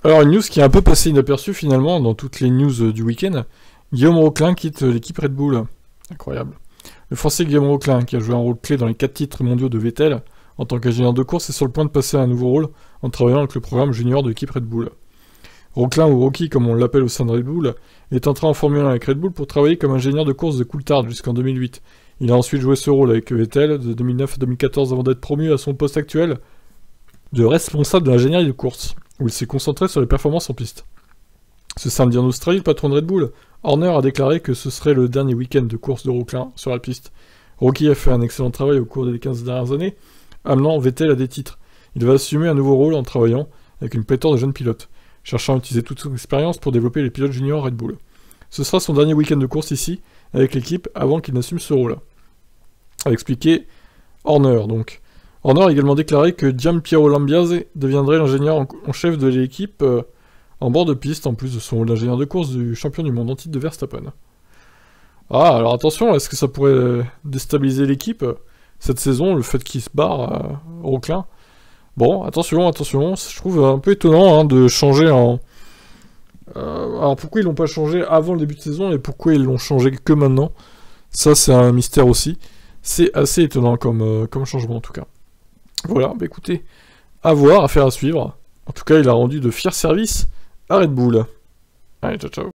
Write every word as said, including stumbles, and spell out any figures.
Alors, une news qui est un peu passée inaperçue finalement dans toutes les news euh, du week-end. Guillaume Roquelin quitte euh, l'équipe Red Bull. Incroyable. Le français Guillaume Roquelin, qui a joué un rôle clé dans les quatre titres mondiaux de Vettel, en tant qu'ingénieur de course, est sur le point de passer à un nouveau rôle en travaillant avec le programme junior de l'équipe Red Bull. Roquelin, ou Rocky comme on l'appelle au sein de Red Bull, est entré en Formule un avec Red Bull pour travailler comme ingénieur de course de Coulthard jusqu'en deux mille huit. Il a ensuite joué ce rôle avec Vettel de deux mille neuf à deux mille quatorze avant d'être promu à son poste actuel de responsable de l'ingénierie de course, où il s'est concentré sur les performances en piste. Ce samedi en Australie, le patron de Red Bull, Horner, a déclaré que ce serait le dernier week-end de course de Roquelin sur la piste. Rocky a fait un excellent travail au cours des quinze dernières années, amenant Vettel à des titres. Il va assumer un nouveau rôle en travaillant avec une pléthore de jeunes pilotes, cherchant à utiliser toute son expérience pour développer les pilotes juniors Red Bull. Ce sera son dernier week-end de course ici, avec l'équipe, avant qu'il n'assume ce rôle. A expliqué Horner, donc. Horner a également déclaré que Giampiero Lambiase deviendrait l'ingénieur en, en chef de l'équipe euh, en bord de piste, en plus de son rôle d'ingénieur de course du champion du monde en titre de Verstappen. Ah, alors attention, est-ce que ça pourrait euh, déstabiliser l'équipe euh, cette saison, le fait qu'il se barre, euh, Roquelin? Bon, attention, attention, je trouve un peu étonnant hein, de changer en... Euh, alors pourquoi ils l'ont pas changé avant le début de saison et pourquoi ils l'ont changé que maintenant? Ça c'est un mystère aussi. C'est assez étonnant comme, euh, comme changement en tout cas. Voilà, bah écoutez, à voir, affaire à suivre. En tout cas, il a rendu de fiers services à Red Bull. Allez, ciao ciao.